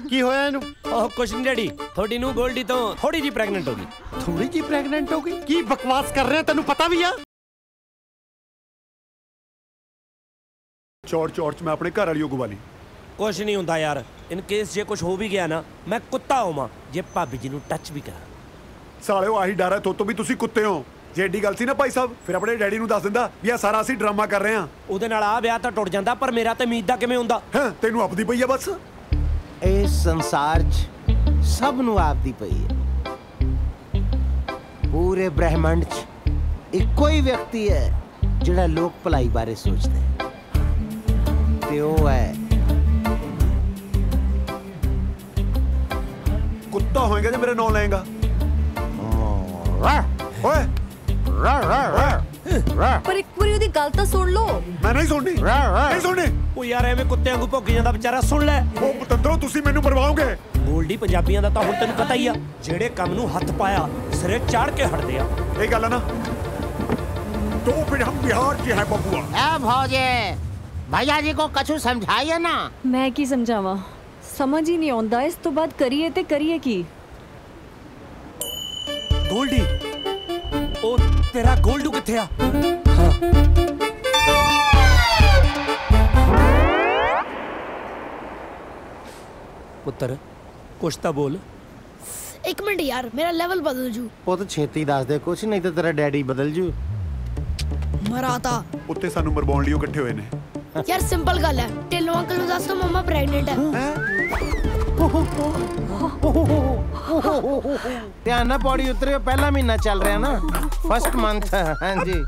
ਕੀ ਹੋਇਆ ਇਹਨੂੰ? ਉਹ ਕੁਛ ਨਹੀਂ ਡੈਡੀ, ਤੁਹਾਡੀ ਨੂੰ ਗੋਲਡੀ ਤੋਂ ਥੋੜੀ ਜੀ ਪ੍ਰੈਗਨੈਂਟ ਹੋ ਗਈ। ਥੋੜੀ ਜੀ ਪ੍ਰੈਗਨੈਂਟ ਹੋ ਗਈ? ਕੀ ਬਕਵਾਸ ਕਰ ਰਿਹਾ, ਤੈਨੂੰ ਪਤਾ ਵੀ ਆ? ਚੌੜ ਚੌੜ ਚ ਮੈਂ ਆਪਣੇ ਘਰ ਵਾਲੀ ਗਵਾ ਲਈ। ਕੁਛ ਨਹੀਂ ਹੁੰਦਾ ਯਾਰ, ਇਨ ਕੇਸ ਜੇ ਕੁਛ ਹੋ ਵੀ ਗਿਆ ਨਾ, ਮੈਂ ਕੁੱਤਾ ਹੋਵਾਂ ਜੇ ਭਾਬੀ ਜੀ ਨੂੰ ਟੱਚ ਵੀ ਕਰਾਂ। ਸਾਲਿਓ ਆਹੀ ਡਰ ਹੈ ਤੋਂ ਵੀ ਤੁਸੀਂ ਕੁੱਤੇ ਹੋ। ਜੇ ਏਡੀ ਗੱਲ ਸੀ ਨਾ ਭਾਈ ਸਾਹਿਬ, ਫਿਰ ਆਪਣੇ ਡੈਡੀ ਨੂੰ ਦੱਸ ਦਿੰਦਾ ਵੀ ਆ ਸਾਰਾ ਅਸੀਂ ਡਰਾਮਾ ਕਰ ਰਹੇ ਹਾਂ। ਉਹਦੇ ਨਾਲ ਆ ਵਿਆਹ ਤਾਂ ਟੁੱਟ ਜਾਂਦਾ, ਪਰ ਮੇਰਾ ਤੇ ਉਮੀਦ ਦਾ ਕਿਵੇਂ ਹੁੰਦਾ? ਹਾਂ ਤੈਨੂੰ ਆਪਦੀ ਪਈ ਆ ਬਸ। ਇਸ ਸੰਸਾਰ 'ਚ ਸਭ ਨੂੰ ਆਪਦੀ ਪਈ ਹੈ। ਪੂਰੇ ਬ੍ਰਹਿਮੰਡ 'ਚ ਇੱਕੋ ਹੀ ਵਿਅਕਤੀ ਹੈ ਜਿਹੜਾ ਲੋਕ ਭਲਾਈ ਬਾਰੇ ਸੋਚਦਾ ਹੈ, ਤੇ ਉਹ ਹੈ ਕੁੱਤਾ ਹੋਏਗਾ ਜੇ ਮੇਰੇ ਨਾਂ ਲਏਗਾ। ਓਏ ਪਰ ਇੱਕ ਵਾਰੀ ਉਹਦੀ ਗੱਲ ਤਾਂ ਸੁਣ ਲਓ। ਮੈਂ ਨਹੀਂ ਸੁਣਨੀ, ਨਹੀਂ ਸੁਣਨੀ। ਉਹ ਯਾਰ ਐਵੇਂ ਕੁੱਤਿਆਂ ਵਾਂਗੂ ਭੁੱਕ ਜਾਂਦਾ ਵਿਚਾਰਾ, ਸੁਣ ਲੈ। ਉਹ ਪਤੰਦਰੋ ਤੁਸੀਂ ਮੈਨੂੰ ਮਰਵਾਓਗੇ। ਗੋਲਡੀ ਪੰਜਾਬੀਆਂ ਦਾ ਤਾਂ ਹੁਣ ਤੈਨੂੰ ਪਤਾ ਹੀ ਆ, ਜਿਹੜੇ ਕੰਮ ਨੂੰ ਹੱਥ ਪਾਇਆ ਸਿਰੇ ਚਾੜ ਕੇ ਹਟਦੇ ਆ। ਇਹ ਗੱਲ ਹੈ ਨਾ, तो फिर हम बिहार के हैं बबुआ। ए भौजे, भैया जी को कछु समझाइए ना। मैं की समझावा, समझ ही नहीं आਉਂਦਾ। ਇਸ ਤੋਂ ਬਾਅਦ ਕਰੀਏ ਤੇ ਕਰੀਏ ਕੀ? ਗੋਲਡੀ, ਉਹ ਤੇਰਾ ਗੋਲਡੂ ਕਿੱਥੇ ਆ? ਹਾਂ ਪੁੱਤਰ, ਕੁਛ ਤਾਂ ਬੋਲ। एक मिनट यार, मेरा लेवल बदल जू। ਪੁੱਤ ਛੇਤੀ ਦੱਸ ਦੇ ਕੁਛ, ਨਹੀਂ ਤੇ ਤੇਰਾ ਡੈਡੀ ਬਦਲ ਜੂ। मराता ਉੱਤੇ ਸਾਨੂੰ ਮਰਵਾਉਣ ਲਈ ਇਕੱਠੇ ਹੋਏ ਨੇ। यार सिंपल गल है, ढिल्लो अंकल ਨੂੰ ਦੱਸ ਦੋ ਮਮਾ ਪ੍ਰੈਗਨੈਂਟ ਹੈ। ਧਿਆਨ ਨਾਲ ਪੌੜੀ ਉਤਰਿਓ, ਪਹਿਲਾ ਮਹੀਨਾ ਚੱਲ ਰਿਹਾ ਨਾ, ਫਸਟ ਮੰਥ। ਹਾਂਜੀ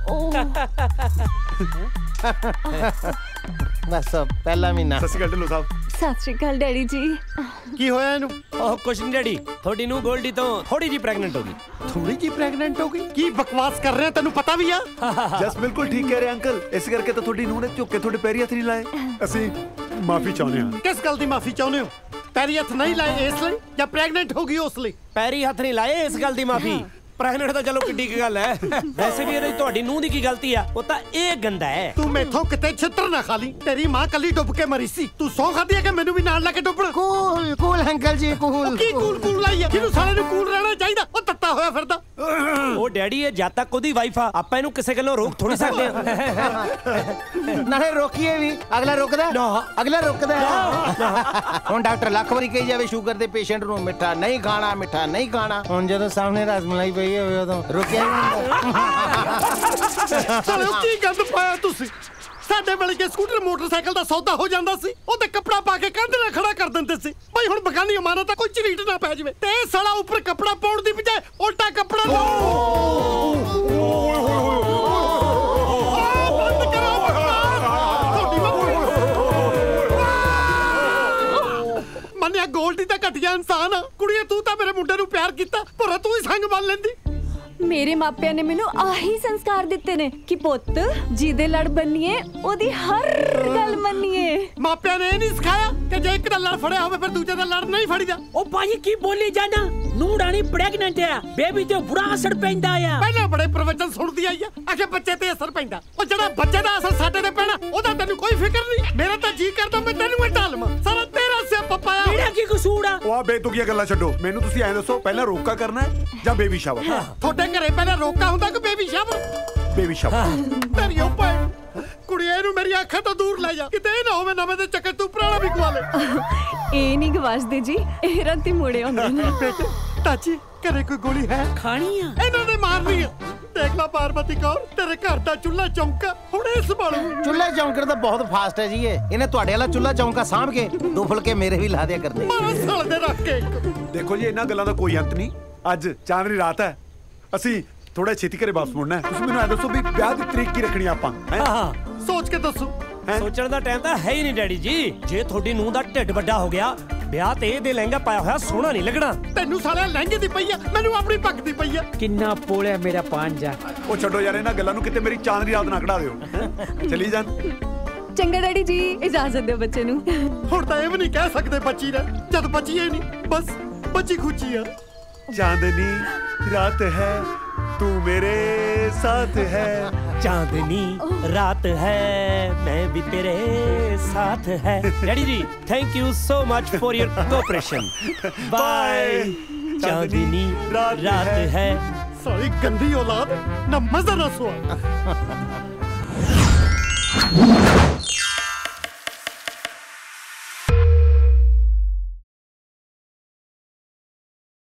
ਬਸ ਪਹਿਲਾ ਮਹੀਨਾ। ਸਤਿ ਸ਼੍ਰੀ ਅਕਾਲ ਢਿੱਲੋਂ ਸਾਹਿਬ। ਸਤਿ ਸ਼੍ਰੀ ਅਕਾਲ ਡੈਡੀ ਜੀ। ਕੀ ਹੋਇਆ ਇਹਨੂੰ? ਉਹ ਕੁਛ ਨਹੀਂ ਡੈਡੀ, ਤੁਹਾਡੀ ਨੂੰ ਗੋਲਡੀ ਤੋਂ ਥੋੜੀ ਜੀ ਪ੍ਰੈਗਨੈਂਟ ਹੋ ਗਈ। ਥੋੜੀ ਜੀ ਪ੍ਰੈਗਨੈਂਟ ਹੋ ਗਈ? ਕੀ ਬਕਵਾਸ ਕਰ ਰਿਹਾ, ਤੈਨੂੰ ਪਤਾ ਵੀ ਆ? ਜਸ ਬਿਲਕੁਲ ਠੀਕ ਕਹਿ ਰਹੇ ਅੰਕਲ, ਇਸ ਕਰਕੇ ਤਾਂ ਤੁਹਾਡੀ ਨੂੰਹ ਨੇ ਝੁੱਕ ਕੇ ਤੁਹਾਡੇ ਪੈਰੀ ਹੱਥ ਨਹੀਂ ਲਾਏ। ਅਸੀਂ ਮਾਫੀ ਚਾਹੁੰਦੇ ਹਾਂ। ਕਿਸ ਗੱਲ ਦੀ ਮਾਫੀ ਚਾਹੁੰਦੇ ਹੋ? ਪੈਰੀ ਹੱਥ ਨਹੀਂ ਲਾਏ ਇਸ ਲਈ ਜਾਂ ਪ੍ਰੈਗਨੈਂਟ ਹੋ ਗਈ ਉਸ ਲਈ? ਪੈਰੀ ਹੱਥ ਨਹੀਂ ਲਾਏ ਇਸ ਗੱਲ ਦੀ ਮਾਫੀ। ਪ੍ਰੈਗਨੈਂਟ ਤਾਂ ਚਲੋ ਕਿੱਡੀ ਕੀ ਗੱਲ ਹੈ, ਵੈਸੇ ਵੀ ਇਹਦੀ ਤੁਹਾਡੀ ਨੂੰਹ ਦੀ ਕੀ ਗਲਤੀ ਆ? ਉਹ ਤਾਂ ਇਹ ਗੰਦਾ ਹੈ। ਤੂੰ ਮੈਥੋਂ ਕਿਤੇ ਛਿੱਤਰ ਨਾ ਖਾ ਲਈ, ਤੇਰੀ ਮਾਂ ਕੱਲੀ ਡੁੱਬ ਕੇ ਮਰੀ ਸੀ। ਤੂੰ ਸੌਂ ਖਾਦੀ ਹੈ ਕਿ ਮੈਨੂੰ ਵੀ ਨਾਲ ਲੈ ਕੇ ਡੁੱਬਣਾ? Cool cool uncle ji, cool. ਕੀ ਕੂਲ ਕੂਲ ਲਾਈ ਆ? ਜਿਹਨੂੰ ਸਾਲੇ ਨੂੰ ਕੂਲ ਰਹਿਣਾ ਚਾਹੀਦਾ ਉਹ ਤੱਤਾ ਹੋਇਆ ਫਿਰਦਾ। ਉਹ ਡੈਡੀ, ਇਹ ਜਦ ਤੱਕ ਉਹਦੀ ਵਾਈਫ ਆ, ਆਪਾਂ ਇਹਨੂੰ ਕਿਸੇ ਗੱਲੋਂ ਰੋਕ ਥੋੜੀ ਸਕਦੇ ਆ। ਨਾਲੇ ਰੋਕੀਏ ਵੀ, ਅਗਲਾ ਰੁਕਦਾ ਨਾ, ਅਗਲਾ ਰੁਕਦਾ। ਹੁਣ ਡਾਕਟਰ ਲੱਖ ਵਾਰੀ ਕਹੀ ਜਾਵੇ ਸ਼ੂਗਰ ਦੇ ਪੇਸ਼ੈਂਟ ਨੂੰ ਮਿੱਠਾ ਨਹੀਂ ਖਾਣਾ, ਮਿੱਠਾ ਨਹੀਂ ਖਾਣਾ। ਹੁਣ ਜਦੋਂ ਸਾਹਮਣੇ ਰਸਮਲਾਈ ਪਈ ਹੋਵੇ ਉਦੋਂ ਰੁਕਿਆ ਸਾਲੇ ਕੀ ਗੰਦ ਪਾਇਆ ਤੁਸੀਂ? ਸਾਡੇ ਵੇਲੇ ਕੇ ਸਕੂਟਰ ਮੋਟਰਸਾਈਕਲ ਦਾ ਸੌਦਾ ਹੋ ਜਾਂਦਾ ਸੀ, ਉਹ ਤੇ ਕੱਪੜਾ ਪਾ ਕੇ ਕੰਧ ਨਾਲ ਖੜਾ ਕਰ ਦਿੰਦੇ ਸੀ। ਬਈ ਹੁਣ ਬਗਾਨੀ ਇਮਾਰਤ ਤਾਂ ਕੋਈ ਝਰੀਟ ਨਾ ਪੈ ਜਾਵੇ, ਤੇ ਇਹ ਸਾਲਾ ਉੱਪਰ ਕੱਪੜਾ ਪਾਉਣ ਦੀ ਬਜਾਏ ਉਲਟਾ ਕੱਪੜਾ ਮੰਨਿਆ ਗੋਲਡੀ ਤਾਂ ਘਟੀਆ ਇਨਸਾਨ ਆ। ਕੁੜੀਏ ਤੂੰ ਤਾਂ ਮੇਰੇ ਮੁੰਡੇ ਨੂੰ ਪਿਆਰ ਕੀਤਾ, ਪਰ ਤੂੰ ਹੀ ਸੰਗ ਮੰਨ ਲੈਂਦੀ। ਮੇਰੇ ਮਾਪਿਆਂ ਨੇ ਮੈਨੂੰ ਆਹੀ ਸੰਸਕਾਰ ਦਿੱਤੇ ਨੇ ਕਿ ਪੁੱਤ ਜਿਹਦੇ ਲੜ ਬੰਨੀਏ ਉਹਦੀ ਹਰ ਗੱਲ ਮੰਨੀਏ। ਮਾਪਿਆਂ ਨੇ ਇਹ ਨਹੀਂ ਸਿਖਾਇਆ ਕਿ ਜੇ ਇੱਕ ਦਾ ਲੜ ਫੜਿਆ ਹੋਵੇ ਫਿਰ ਦੂਜੇ ਦਾ ਲੜ ਨਹੀਂ ਫੜੀਦਾ? ਉਹ ਭਾਜੀ ਕੀ ਬੋਲੀ ਜਾਣਾ, ਨੂੰਹ ਰਾਣੀ ਪ੍ਰੈਗਨੈਂਟ ਆ, ਬੇਬੀ ਤੇ ਬੁਰਾ ਅਸਰ ਪੈਂਦਾ ਆ। ਪਹਿਲਾਂ ਬੜੇ ਪ੍ਰਵਚਨ ਸੁਣਦੀ ਆਈ ਆ, ਆਖੇ ਬੱਚੇ ਤੇ ਅਸਰ ਪੈਂਦਾ। ਉਹ ਜਿਹੜਾ ਬੱਚੇ ਦਾ ਅਸਰ ਸਾਡੇ ਤੇ ਪੈਣਾ ਉਹਦਾ ਤੈਨੂੰ ਕੋਈ ਫਿਕਰ ਨਹੀਂ। ਮੇਰਾ ਤਾਂ ਜੀ ਕਰਦਾ ਮੈਂ ਤੈਨੂੰ ਹਟਾ ਲਵਾਂ, ਸਾਰਾ ਤੇਰਾ ਸਿਆਪਾ ਪਾਇਆ। ਮੇਰਾ ਕੀ ਕਸੂਰ ਆ? ਉਹ ਆ ਬੇਤੁਕੀਆਂ ਗੱਲਾਂ ਛੱਡੋ, ਮੈਨੂੰ ਤੁਸੀਂ ਐਂ ਦੱਸੋ, ਪਹਿਲਾਂ ਰੋਕਾ ਕਰਨਾ ਹੈ ਜਾਂ ਬੇਬੀ ਸ਼ਾਵਰ? ਤੁਹਾਡੇ ਘਰੇ ਪਹਿਲਾਂ ਰੋਕਾ ਹੁੰਦਾ ਕਿ ਬੇਬੀ ਸ਼ਾਵਰ? Baby shower. ਤੇਰੀ ਉੱਪਰ ਕੁੜੀਏ ਨੂੰ ਮੇਰੀ ਅੱਖਾਂ ਤੋਂ ਦੂਰ ਲੈ ਜਾ, ਕਿਤੇ ਇਹ ਨਾ ਹੋਵੇ ਨਵੇਂ ਦੇ ਚੱਕਰ ਤੂੰ ਪੁਰਾਣਾ ਵੀ ਗਵਾ ਲੈ। ਇਹ ਨਹੀਂ ਗਵਾਚਦੇ ਜੀ, ਇਹ ਰਾਤੀ ਮੁੜੇ ਹੁੰਦੇ ਨੇ। ਬੇਟੇ ਚਾਚੀ ਘਰੇ ਕੋਈ ਗੋਲੀ ਹੈ? ਖਾਣੀ ਆ ਇਹਨਾਂ ਨੇ ਮਾਰਨੀ ਆ। ਦੇਖ ਲਾ ਪਾਰਵਤੀ ਕੌਰ, ਤੇਰੇ ਘਰ ਦਾ ਚੁੱਲ੍ਹਾ ਚੌਂਕਾ ਹੁਣ ਇਹ ਸੰਭਾਲੂ। ਚੁੱਲ੍ਹਾ ਚੌਂਕਰ ਤਾਂ ਬਹੁਤ ਫਾਸਟ ਹੈ ਜੀ। ਇਹਨੇ ਤੁਹਾਡੇ ਵਾਲਾ ਚੁੱਲ੍ਹਾ ਚੌਂਕਾ ਸਾਂਭ ਕੇ ਦੋ ਫੁਲਕੇ ਮੇਰੇ ਵੀ ਲਾ ਦਿਆ ਕਰਦੇ। ਮਾਰਾ ਸਾਲ ਦੇ ਰੱਖ ਕੇ। ਦੇਖੋ ਜੀ, ਇਹਨਾਂ ਗੱਲਾਂ ਦਾ ਕੋਈ ਅੰਤ ਨਹੀਂ। ਅੱਜ ਚਾਂਦਨੀ ਰਾਤ ਹੈ, ਅਸੀਂ ਥੋੜਾ ਛੇਤੀ ਘਰੇ ਵਾਪਸ ਮੁੜਨਾ ਹੈ। ਤੁਸੀਂ ਮੈਨੂੰ ਐ ਦੱਸੋ ਵੀ ਵਿਆਹ ਦੀ ਤਰੀਕ ਕੀ ਰੱਖਣੀ ਆਪਾਂ? ਸੋਚ ਕੇ ਦੱਸੋ। ਸੋਚਣ ਦਾ ਟਾਈਮ ਤਾਂ ਹੈ ਹੀ ਨਹੀਂ ਡੈਡੀ ਜੀ। ਜੇ ਤੁਹਾਡੀ ਨੂੰਹ ਦਾ ਢਿੱਡ ਵੱਡਾ ਹੋ ਗਿਆ, ਵਿਆਹ ਤੇ ਇਹਦੇ ਲਹਿੰਗਾ ਪਾਇਆ ਹੋਇਆ ਸੋਹਣਾ ਨਹੀਂ ਲੱਗਣਾ। ਤੈਨੂੰ ਸਾਲਿਆ ਲਹਿੰਗੇ ਦੀ ਪਈ ਆ, ਮੈਨੂੰ ਆਪਣੀ ਪੱਗ ਦੀ ਪਈ ਆ। ਕਿੰਨਾ ਪੋਲਿਆ ਮੇਰਾ ਪਾਂਜਾ। ਉਹ ਛੱਡੋ ਯਾਰ ਇਹਨਾਂ ਗੱਲਾਂ ਨੂੰ, ਕਿਤੇ ਮੇਰੀ ਚਾਂਦਨੀ ਰਾਤ ਨਾ ਕਢਾ ਦਿਓ। ਚਲੀ ਜਾਣ। ਚੰਗਾ ਡੈਡੀ ਜੀ, ਇਜਾਜ਼ਤ ਦਿਓ ਬੱਚੇ ਨੂੰ। ਹੁਣ ਤਾਂ ਇਹ ਵੀ ਨਹੀਂ ਕਹਿ ਸਕਦੇ ਬੱਚੀ ਨੇ, ਜਦ ਬੱਚੀ ਹੀ ਨਹੀਂ, ਬਸ ਬੱਚੀ ਖੁਚੀ ਆ। ਚਾਂਦਨੀ ਰਾਤ ਹੈ तू मेरे साथ है। चांदनी रात है मैं भी तेरे साथ है। Daddy ji thank you so much for your cooperation. Bye. चांदनी रात है। सारी गंदी औलाद ना मजा ना सुआ।